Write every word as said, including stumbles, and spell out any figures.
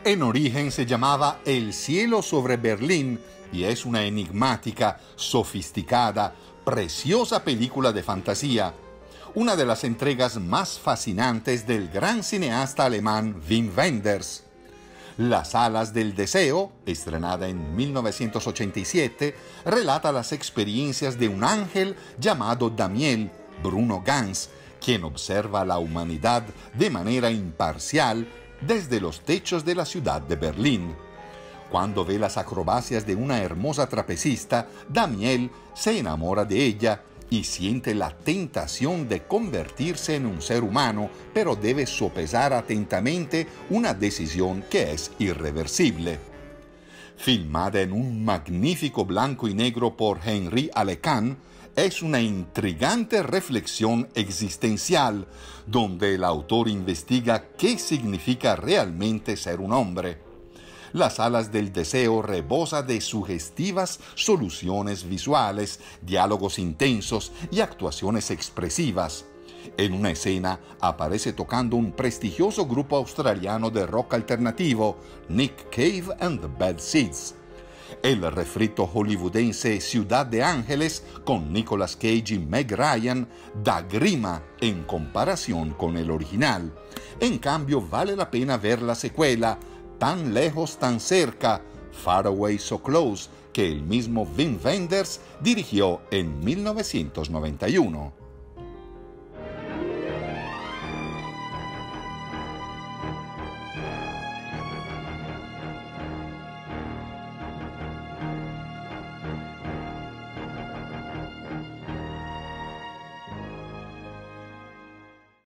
En origen se llamaba El cielo sobre Berlín y es una enigmática, sofisticada, preciosa película de fantasía, una de las entregas más fascinantes del gran cineasta alemán Wim Wenders. Las alas del deseo, estrenada en mil novecientos ochenta y siete, relata las experiencias de un ángel llamado Damiel, Bruno Ganz, quien observa a la humanidad de manera imparcial desde los techos de la ciudad de Berlín. Cuando ve las acrobacias de una hermosa trapecista, Damiel se enamora de ella y siente la tentación de convertirse en un ser humano, pero debe sopesar atentamente una decisión que es irreversible. Filmada en un magnífico blanco y negro por Henri Alecan, es una intrigante reflexión existencial, donde el autor investiga qué significa realmente ser un hombre. Las alas del deseo rebosa de sugestivas soluciones visuales, diálogos intensos y actuaciones expresivas. En una escena aparece tocando un prestigioso grupo australiano de rock alternativo, Nick Cave and the Bad Seeds. El refrito hollywoodense Ciudad de Ángeles, con Nicolas Cage y Meg Ryan, da grima en comparación con el original. En cambio, vale la pena ver la secuela, Tan lejos, tan cerca, Far Away So Close, que el mismo Wim Wenders dirigió en mil novecientos noventa y uno.